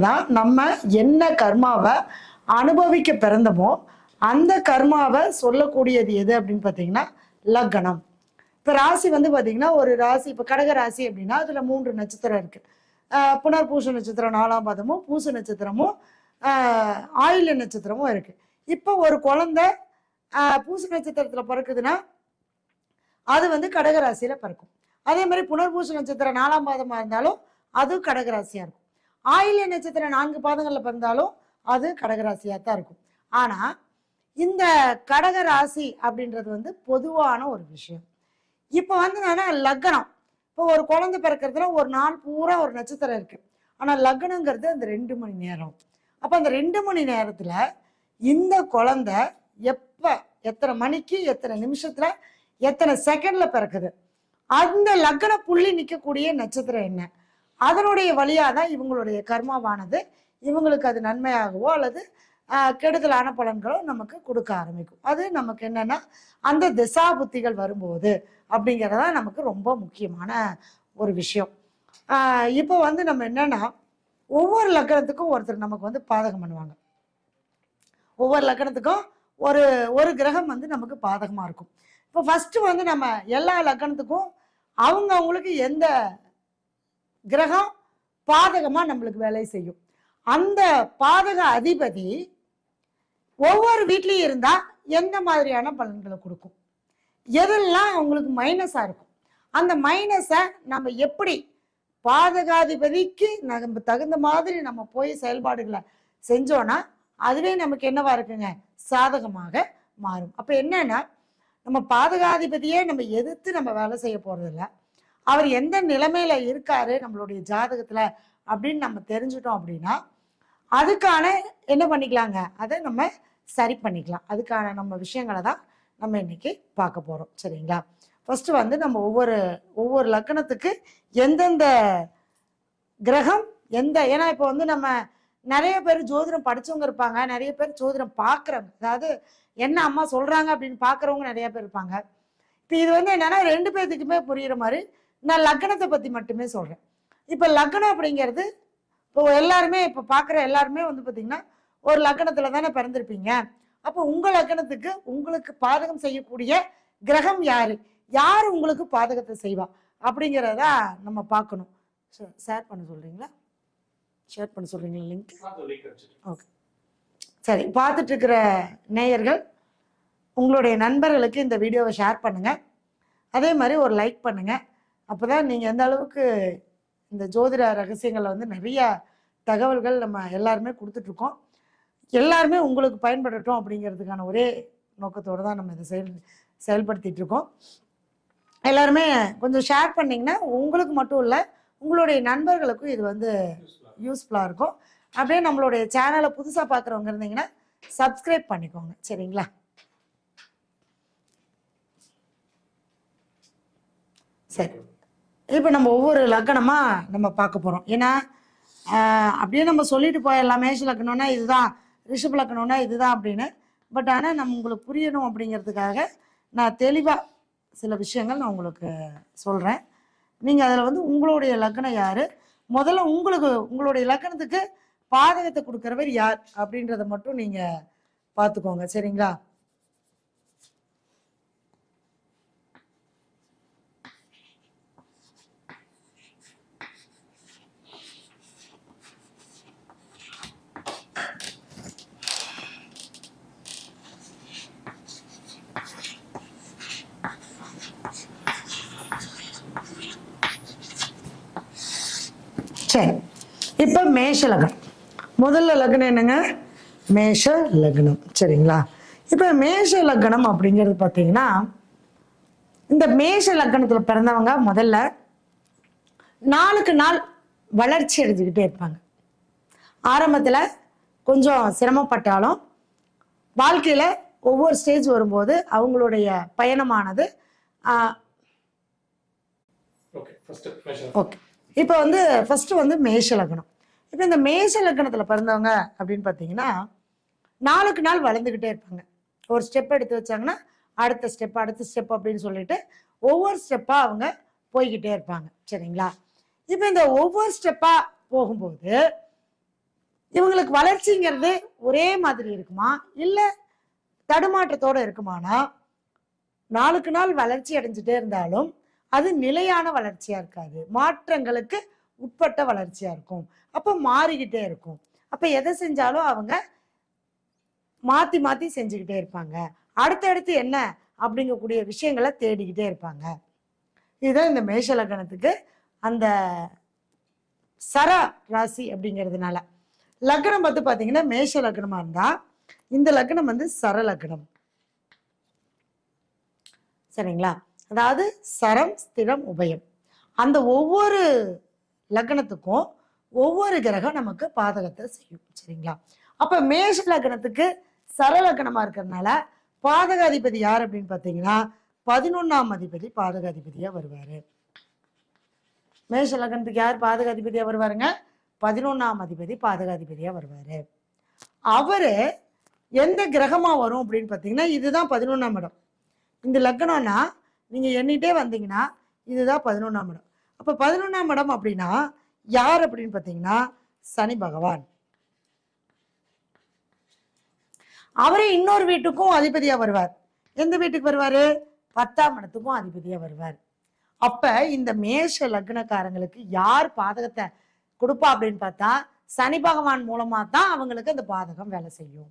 தான் நம்ம என்ன கர்மாவை அனுபவிக்க பிறந்தமோ அந்த கர்மாவை சொல்லக்கூடியது எது அப்படின்னு பார்த்தீங்கன்னா லக்னம். இப்போ ராசி வந்து பார்த்தீங்கன்னா ஒரு ராசி, இப்போ கடக ராசி அப்படின்னா அதில் 3 நட்சத்திரம் இருக்குது. புனர்பூச நட்சத்திரம் 4ஆம் பாதமும், பூச நட்சத்திரமும், ஆயில்ய நட்சத்திரமும் இருக்குது. இப்போ ஒரு குழந்தை பூச நட்சத்திரத்தில் பிறக்குதுன்னா அது வந்து கடகராசியில் பிறக்கும். அதே மாதிரி புனர்பூச நட்சத்திரம் 4ஆம் பாதமாக இருந்தாலும் அது கடகராசியாக இருக்கும். ஆயில்ய நட்சத்திரம் 4 பாதங்களில் பிறந்தாலும் அது கடகராசியாக தான் இருக்கும். ஆனால் இந்த கடகராசி அப்படின்றது வந்து பொதுவான ஒரு விஷயம். இப்போ வந்து என்னன்னா லக்னம், இப்போ ஒரு குழந்தை பிறக்கிறதுல ஒரு நாள் பூரா ஒரு நட்சத்திரம் இருக்கு. ஆனால் லக்னங்கிறது அந்த 2 மணி நேரம். அப்போ அந்த 2 மணி நேரத்தில் இந்த குழந்தை எப்போ, எத்தனை மணிக்கு, எத்தனை நிமிஷத்துல, எத்தனை செகண்ட்ல பிறக்குது, அந்த லக்ன புள்ளி நிற்கக்கூடிய நட்சத்திரம் என்ன, அதனுடைய வழியாக தான் இவங்களுடைய கர்மாவானது இவங்களுக்கு அது நன்மையாகவோ அல்லது கெடுதலான பலன்களோ நமக்கு கொடுக்க ஆரம்பிக்கும். அது நமக்கு என்னன்னா அந்த திசா புத்திகள் வரும்போது அப்படிங்கிறதா நமக்கு ரொம்ப முக்கியமான ஒரு விஷயம். இப்போ வந்து நம்ம என்னன்னா ஒவ்வொரு லக்னத்துக்கும் ஒருத்தர் நமக்கு வந்து பாதகம் பண்ணுவாங்க. ஒவ்வொரு லக்னத்துக்கும் ஒரு ஒரு கிரகம் வந்து நமக்கு பாதகமாக இருக்கும். இப்போ ஃபஸ்ட்டு வந்து நம்ம எல்லா லக்னத்துக்கும் அவங்களுக்கு எந்த கிரகம் பாதகமாக நம்மளுக்கு வேலை செய்யும், அந்த பாதக அதிபதி ஒவ்வொரு வீட்லேயும் இருந்தால் எந்த மாதிரியான பலன்களை கொடுக்கும், எதெல்லாம் அவங்களுக்கு மைனஸாக இருக்கும், அந்த மைனஸை நம்ம எப்படி பாதகாதிபதிக்கு நம்ம தகுந்த மாதிரி நம்ம போய் செயல்பாடுகளை செஞ்சோன்னா அதுவே நமக்கு என்னவா இருக்குங்க, சாதகமாக மாறும். அப்போ என்னன்னா நம்ம பாதகாதிபதியே நம்ம எதிர்த்து நம்ம வேலை செய்ய போகிறதில்ல, அவர் எந்த நிலைமையில இருக்காரு நம்மளுடைய ஜாதகத்தில் அப்படின்னு நம்ம தெரிஞ்சுட்டோம் அப்படின்னா அதுக்கான என்ன பண்ணிக்கலாங்க, அதை நம்ம சரி பண்ணிக்கலாம். அதுக்கான நம்ம விஷயங்களை தான் நம்ம இன்னைக்கு பார்க்க போகிறோம். சரிங்களா? ஃபஸ்ட்டு வந்து நம்ம ஒவ்வொரு லக்னத்துக்கு எந்தெந்த கிரகம் எந்த, ஏன்னா இப்போ வந்து நம்ம நிறைய பேர் ஜோதிடம் படித்தவங்க இருப்பாங்க, நிறைய பேர் ஜோதிடம் பார்க்குறவங்க, அதாவது என்ன அம்மா சொல்கிறாங்க அப்படின்னு பார்க்குறவங்க நிறைய பேர் இருப்பாங்க. இப்போ இது வந்து என்னென்னா 2 பேர்த்துக்குமே புரிகிற மாதிரி நான் லக்னத்தை பற்றி மட்டுமே சொல்கிறேன். இப்போ லக்னம் அப்படிங்கிறது இப்போ எல்லாருமே இப்போ பார்க்குற எல்லாருமே வந்து பார்த்திங்கன்னா ஒரு லக்னத்தில் தானே பிறந்திருப்பீங்க. அப்போ உங்கள் லக்னத்துக்கு உங்களுக்கு பாதகம் செய்யக்கூடிய கிரகம் யார், யார் உங்களுக்கு பாதகத்தை செய்வா அப்படிங்கிறத நம்ம பார்க்கணும். ஷேர் பண்ண சொல்கிறீங்களா? ஷேர் பண்ண சொல்கிறீங்களா லிங்க்? ஓகே, சரி. பார்த்துட்டு இருக்கிற நேயர்கள் உங்களுடைய நண்பர்களுக்கு இந்த வீடியோவை ஷேர் பண்ணுங்கள். அதே மாதிரி ஒரு லைக் பண்ணுங்கள். அப்போ தான் நீங்கள் எந்த அளவுக்கு இந்த ஜோதிட ரகசியங்களை வந்து நிறையா தகவல்கள் நம்ம எல்லாருமே கொடுத்துட்ருக்கோம், எல்லாருமே உங்களுக்கு பயன்படட்டும் அப்படிங்கிறதுக்கான ஒரே நோக்கத்தோடு தான் நம்ம இதை செயல்படுத்திகிட்டு இருக்கோம். எல்லாருமே கொஞ்சம் ஷேர் பண்ணிங்கன்னா உங்களுக்கு மட்டும் இல்லை உங்களுடைய நண்பர்களுக்கும் இது வந்து யூஸ்ஃபுல்லாக இருக்கும். அப்படியே நம்மளுடைய சேனலை புதுசாக பார்க்குறவங்க இருந்தீங்கன்னா சப்ஸ்கிரைப் பண்ணிக்கோங்க. சரிங்களா? சரி, இப்போ நம்ம ஒவ்வொரு லக்னமாக நம்ம பார்க்க போகிறோம். ஏன்னா அப்படியே நம்ம சொல்லிட்டு போயிடலாம், மேஷ லக்னம்னா இதுதான், ரிஷப லக்னம்னா இதுதான் அப்படின்னு. பட் ஆனால் நம்ம உங்களுக்கு புரியணும் அப்படிங்கிறதுக்காக நான் தெளிவாக சில விஷயங்கள் நான் உங்களுக்கு சொல்கிறேன். நீங்கள் அதில் வந்து உங்களுடைய லக்னம் யார், முதல்ல உங்களுடைய லக்னத்துக்கு பாதகத்தை கொடுக்குறவர் யார் அப்படின்றத மட்டும் நீங்கள் பார்த்துக்கோங்க. சரிங்களா? சரி, இப்போ மேஷ லக்னம். முதல்ல லக்னம் என்னங்க, மேஷ லக்னம். சரிங்களா? இப்போ மேஷ லக்னம் அப்படிங்கிறது பார்த்தீங்கன்னா இந்த மேஷ லக்னத்தில் பிறந்தவங்க முதல்ல நாளுக்கு நாள் வளர்ச்சி அடைஞ்சுக்கிட்டே இருப்பாங்க. ஆரம்பத்தில் கொஞ்சம் சிரமப்பட்டாலும் வாழ்க்கையில் ஒவ்வொரு ஸ்டேஜ் வரும்போது அவங்களுடைய பயணமானது ஓகே. இப்போ வந்து ஃபஸ்ட்டு வந்து மேஷ லக்னம். இப்போ இந்த மேஷ லக்னத்தில் பிறந்தவங்க அப்படின்னு பார்த்தீங்கன்னா நாளுக்கு நாள் வளர்ந்துக்கிட்டே இருப்பாங்க. ஒரு ஸ்டெப் எடுத்து வச்சாங்கன்னா அடுத்த ஸ்டெப் அப்படின்னு சொல்லிட்டு ஒவ்வொரு ஸ்டெப்பாக அவங்க போய்கிட்டே இருப்பாங்க. சரிங்களா? இப்போ இந்த ஒவ்வொரு ஸ்டெப்பாக போகும்போது இவங்களுக்கு வளர்ச்சிங்கிறது ஒரே மாதிரி இருக்குமா இல்ல தடுமாற்றத்தோட இருக்குமானா, நாளுக்கு நாள் வளர்ச்சி அடைஞ்சிட்டே இருந்தாலும் அது நிலையான வளர்ச்சியா இருக்காது, மாற்றங்களுக்கு உட்பட்ட வளர்ச்சியா இருக்கும். அப்ப மாறிக்கிட்டே இருக்கும். அப்ப எதை செஞ்சாலும் அவங்க மாத்தி மாத்தி செஞ்சுக்கிட்டே இருப்பாங்க. அடுத்தடுத்து என்ன அப்படிங்கக்கூடிய விஷயங்களை தேடிக்கிட்டே இருப்பாங்க. இதுதான் இந்த மேஷ லக்னத்துக்கு அந்த சர ராசி அப்படிங்கிறதுனால. லக்னம் வந்து பாத்தீங்கன்னா மேஷ லக்னமா இருந்தா இந்த லக்னம் வந்து சர லக்னம். சரிங்களா? அதாவது சரம் ஸ்திரம் உபயம். அந்த ஒவ்வொரு லக்னத்துக்கும் ஒவ்வொரு கிரகம் நமக்கு பாதகத்தை செய்யும். சரிங்களா? அப்ப மேஷ லக்னத்துக்கு சர லக்னமா இருக்கிறதுனால பாதகாதிபதி யார் அப்படின்னு பாத்தீங்கன்னா 11ஆம் அதிபதி பாதகாதிபதியா வருவாரு. மேஷ லக்னத்துக்கு யார் பாதகாதிபதியா வருவாருங்க? 11ஆம் அதிபதி பாதகாதிபதியா வருவாரு. அவரு எந்த கிரகமா வரும் அப்படின்னு பாத்தீங்கன்னா இதுதான் 11ஆம் இடம். இந்த லக்னம்னா நீங்க எண்ணிட்டே வந்தீங்கன்னா இதுதான் 11ஆம் இடம். அப்ப 11ஆம் இடம் அப்படின்னா யார் அப்படின்னு பாத்தீங்கன்னா சனி பகவான். அவரே இன்னொரு வீட்டுக்கும் அதிபதியா வருவார். எந்த வீட்டுக்கு வருவாரு? 10ஆம் இடத்துக்கும் அதிபதியா வருவார். அப்ப இந்த மேஷ லக்னக்காரங்களுக்கு யார் பாதகத்தை கொடுப்பா அப்படின்னு பார்த்தா சனி பகவான் மூலமா தான் அவங்களுக்கு அந்த பாதகம் வேலை செய்யும்.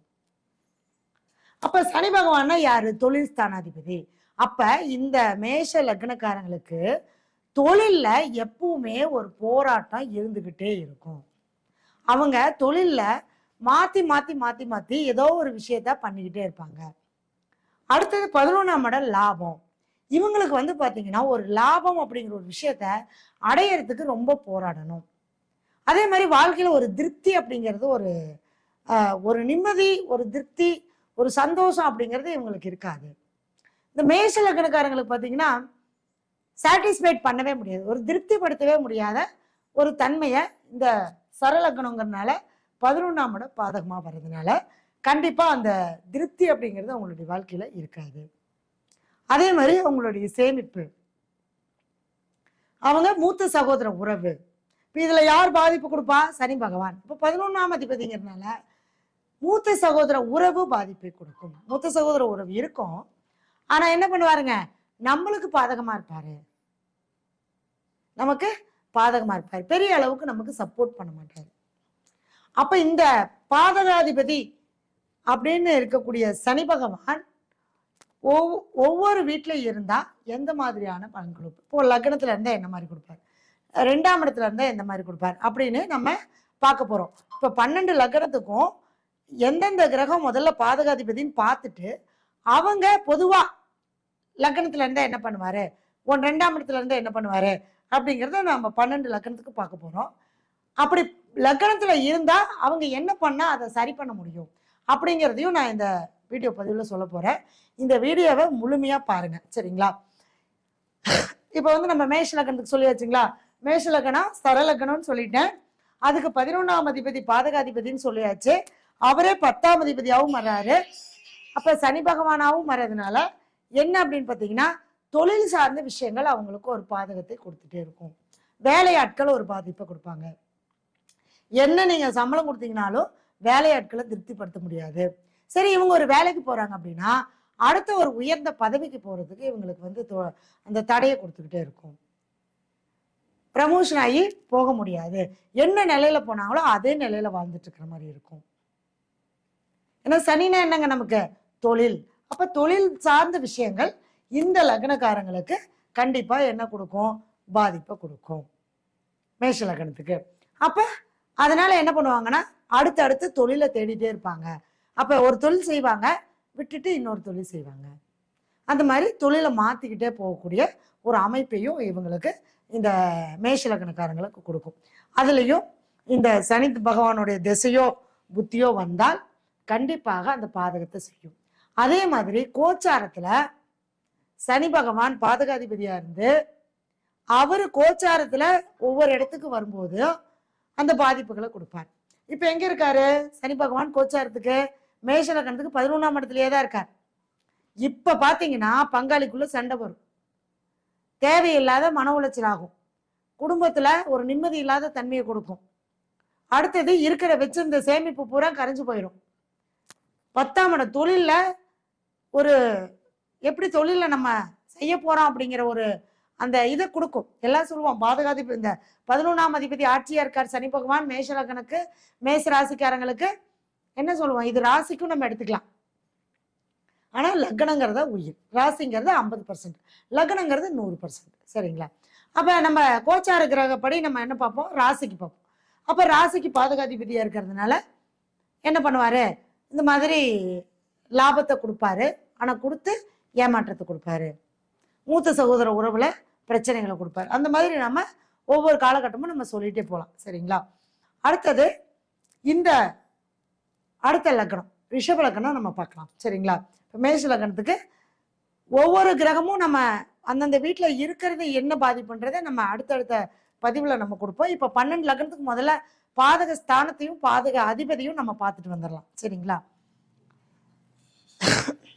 அப்ப சனி பகவான்னா யாரு? தொழில் ஸ்தானாதிபதி. அப்ப இந்த மேஷ லக்னக்காரங்களுக்கு தொழில்ல எப்பவுமே ஒரு போராட்டம் இருந்துகிட்டே இருக்கும். அவங்க தொழில்ல மாத்தி மாத்தி மாத்தி மாத்தி ஏதோ ஒரு விஷயத்த பண்ணிக்கிட்டே இருப்பாங்க. அடுத்தது 11ஆம் இடம் லாபம். இவங்களுக்கு வந்து பாத்தீங்கன்னா ஒரு லாபம் அப்படிங்கிற ஒரு விஷயத்த அடையறதுக்கு ரொம்ப போராடணும். அதே மாதிரி வாழ்க்கையில ஒரு திருப்தி அப்படிங்கிறது ஒரு நிம்மதி, ஒரு திருப்தி, ஒரு சந்தோஷம் அப்படிங்கிறது இவங்களுக்கு இருக்காது. இந்த மேஷ லக்னக்காரங்களுக்கு பாத்தீங்கன்னா சாட்டிஸ்ஃபைட் பண்ணவே முடியாது, ஒரு திருப்திப்படுத்தவே முடியாத ஒரு தன்மையை இந்த சரலக்னங்கிறதுனால 11ஆம் இடம் பாதகமா வர்றதுனால கண்டிப்பா அந்த திருப்தி அப்படிங்கிறது அவங்களுடைய வாழ்க்கையில இருக்காது. அதே மாதிரி அவங்களுடைய சேமிப்பு, அவங்க மூத்த சகோதர உறவு, இப்ப இதுல யார் பாதிப்பு கொடுப்பா? சனி பகவான். இப்ப 11ஆம் அதிபதிங்கிறதுனால மூத்த சகோதர உறவு பாதிப்பை கொடுக்கும். மூத்த சகோதர உறவு இருக்கும், ஆனா என்ன பண்ணுவாருங்க, நம்மளுக்கு பாதகமா இருப்பாரு, நமக்கு பாதகமா இருப்பாரு, பெரிய அளவுக்கு நமக்கு சப்போர்ட் பண்ண மாட்டாரு. அப்ப இந்த பாதகாதிபதி அப்படின்னு இருக்கக்கூடிய சனி பகவான் ஒவ்வொரு வீட்டுல இருந்தா எந்த மாதிரியான பலன் கொடுப்பார்? இப்போ லக்னத்துல இருந்தா என்ன மாதிரி கொடுப்பார், 2ஆம் இடத்துல இருந்தா எந்த மாதிரி கொடுப்பார் அப்படின்னு நம்ம பார்க்க போறோம். இப்ப 12 லக்னத்துக்கும் எந்தெந்த கிரகம் முதல்ல பாதகாதிபதினு பார்த்துட்டு அவங்க பொதுவா லக்னத்துல இருந்தா என்ன பண்ணுவாரு, 2ஆம் இடத்துல இருந்தா என்ன பண்ணுவாரு அப்படிங்கிறத நம்ம 12 லக்னத்துக்கு பார்க்க போறோம். அப்படி லக்னத்துல இருந்தா அவங்க என்ன பண்ணா அதை சரி பண்ண முடியும் அப்படிங்கிறதையும் நான் இந்த வீடியோ பதிவுல சொல்ல போறேன். இந்த வீடியோவை முழுமையா பாருங்க. சரிங்களா? இப்ப வந்து நம்ம மேஷ லக்னத்துக்கு சொல்லியாச்சுங்களா? மேஷ லக்னம் சரலக்னம்னு சொல்லிட்டேன். அதுக்கு 11ஆம் அதிபதி பாதகாதிபதினு சொல்லியாச்சு. அவரே 10ஆம் அதிபதியாகவும் வர்றாரு. அப்ப சனி பகவானாவும் வர்றதுனால என்ன அப்படின்னு பாத்தீங்கன்னா தொழில் சார்ந்த விஷயங்கள் அவங்களுக்கு ஒரு பாதகத்தை கொடுத்துட்டே இருக்கும். வேலையாட்கள் ஒரு பாதிப்பை கொடுப்பாங்க. என்ன நீங்க சம்பளம் கொடுத்தீங்கனாலும் வேலையாட்களை திருப்திப்படுத்த முடியாது. சரி, இவங்க ஒரு வேலைக்கு போறாங்க அப்படின்னா அடுத்த ஒரு உயர்ந்த பதவிக்கு போறதுக்கு இவங்களுக்கு வந்து அந்த தடையை கொடுத்துக்கிட்டே இருக்கும். ப்ரமோஷன் ஆகி போக முடியாது, என்ன நிலையில போனாங்களோ அதே நிலையில வாழ்ந்துட்டு இருக்கிற மாதிரி இருக்கும். ஏன்னா சனினா என்னங்க, நமக்கு தொழில். அப்ப தொழில் சார்ந்த விஷயங்கள் இந்த லக்னக்காரங்களுக்கு கண்டிப்பா என்ன கொடுக்கும், பாதிப்பை கொடுக்கும் மேஷ லக்னத்துக்கு. அப்ப அதனால என்ன பண்ணுவாங்கன்னா அடுத்தடுத்து தொழிலை தேடிட்டே இருப்பாங்க. அப்ப ஒரு தொழில் செய்வாங்க, விட்டுட்டு இன்னொரு தொழில் செய்வாங்க. அந்த மாதிரி தொழிலை மாத்திக்கிட்டே போகக்கூடிய ஒரு அமைப்பையும் இவங்களுக்கு இந்த மேஷ லக்னக்காரங்களுக்கு கொடுக்கும். அதுலயும் இந்த சனி பகவானுடைய திசையோ புத்தியோ வந்தால் கண்டிப்பாக அந்த பாதகத்தை செய்யும். அதே மாதிரி கோச்சாரத்துல சனி பகவான் பாதகாதிபதியா இருந்து அவரு கோச்சாரத்துல ஒவ்வொரு இடத்துக்கு வரும்போது அந்த பாதிப்புகளை கொடுப்பார். இப்ப எங்க இருக்காரு சனி பகவான் கோச்சாரத்துக்கு? மேஷ லக்னத்துக்கு 11ஆம் இடத்துலயே தான் இருக்கார். இப்ப பாத்தீங்கன்னா பங்காளிக்குள்ள சண்டை வரும், தேவையில்லாத மன உளைச்சல் ஆகும், குடும்பத்துல ஒரு நிம்மதி இல்லாத தன்மையை கொடுக்கும். அடுத்தது இருக்கிற வச்சிருந்த சேமிப்பு பூரா கரைஞ்சு போயிடும். 10ஆம் இடம் தொழில்ல ஒரு எப்படி தொழில நம்ம செய்ய போறோம் அப்படிங்கிற ஒரு அந்த இதை கொடுக்கும். எல்லாம் சொல்லுவோம் பாதகாதிபதி. இந்த 11ஆம் அதிபதி ஆட்சியா இருக்கார் சனி பகவான் மேஷ லக்னனுக்கு, மேஷ ராசிக்காரங்களுக்கு. என்ன சொல்லுவோம், இது ராசிக்கும் நம்ம எடுத்துக்கலாம். ஆனா லக்னங்கிறத உயிர், ராசிங்கிறது 50%, லக்னங்கிறது 100%. சரிங்களா? அப்ப நம்ம கோச்சார கிரகப்படி நம்ம என்ன பார்ப்போம், ராசிக்கு பார்ப்போம். அப்ப ராசிக்கு பாதகாதிபதியா இருக்கிறதுனால என்ன பண்ணுவாரு, இந்த மாதிரி லாபத்தை கொடுப்பாரு, ஆனா கொடுத்து ஏமாற்றத்தை கொடுப்பாரு. மூத்த சகோதர உறவுல பிரச்சனைகளை கொடுப்பாரு. அந்த மாதிரி நம்ம ஒவ்வொரு காலகட்டமும் நம்ம சொல்லிட்டே போகலாம். சரிங்களா? அடுத்தது இந்த அடுத்த லக்னம் ரிஷப லக்னம் நம்ம பார்க்கலாம். சரிங்களா? இப்போ மேஷ லக்னத்துக்கு ஒவ்வொரு கிரகமும் நம்ம அந்தந்த வீட்டில் இருக்கிறது என்ன பாதிப்புன்றதை நம்ம அடுத்தடுத்த பதிவில் நம்ம கொடுப்போம். இப்போ 12 லக்னத்துக்கு முதல்ல பாதக ஸ்தானத்தையும் பாதக அதிபதியும் நம்ம பார்த்துட்டு வந்துடலாம். சரிங்களா?